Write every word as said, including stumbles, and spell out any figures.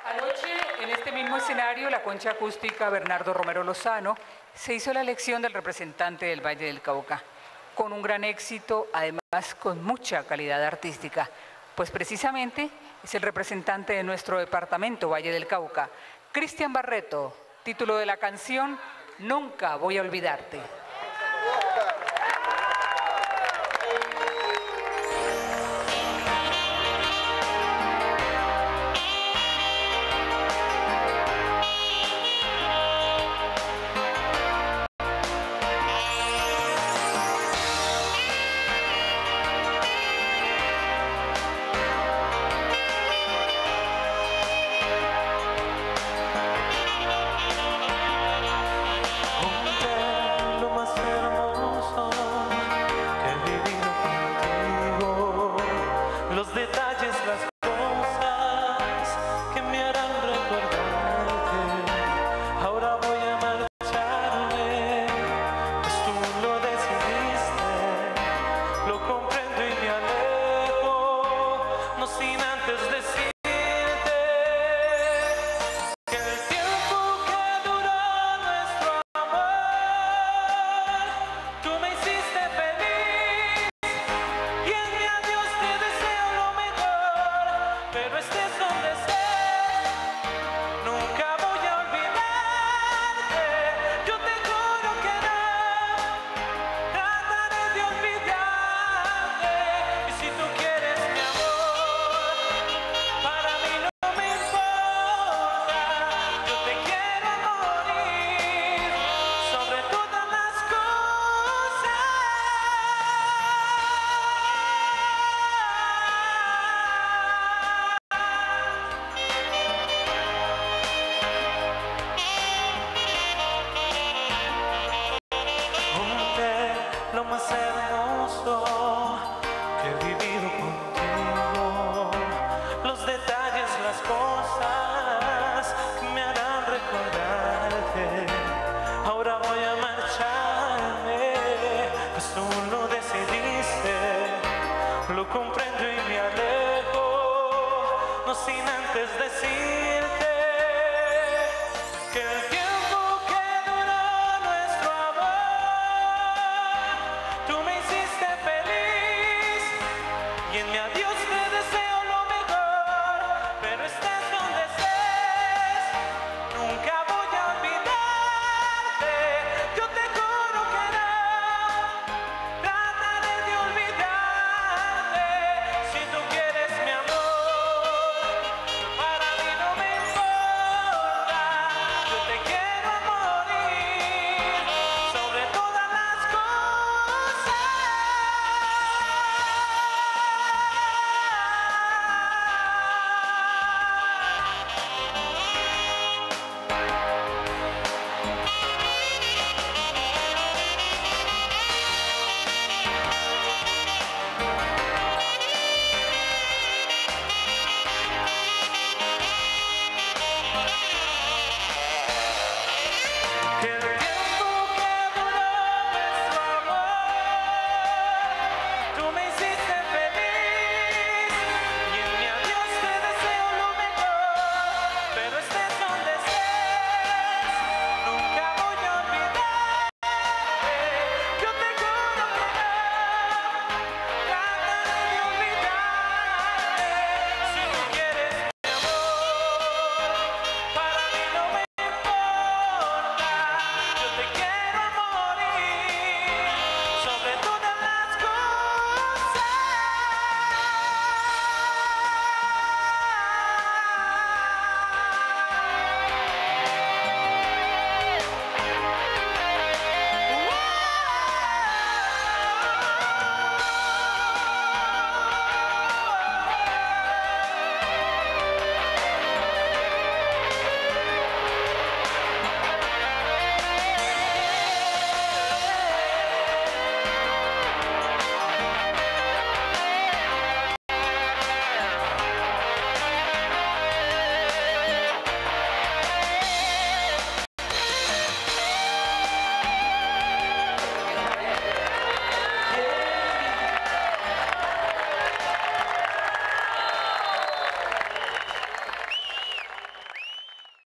Anoche, en este mismo escenario, la concha acústica Bernardo Romero Lozano, se hizo la elección del representante del Valle del Cauca, con un gran éxito, además con mucha calidad artística, pues precisamente es el representante de nuestro departamento Valle del Cauca, Cristian Barreto, título de la canción Nunca voy a olvidarte. Lo más hermoso que he vivido contigo, los detalles, las cosas que me harán recordarte. Ahora voy a marcharme, pues tú lo decidiste, lo comprendo y me alejo, no sin antes decirte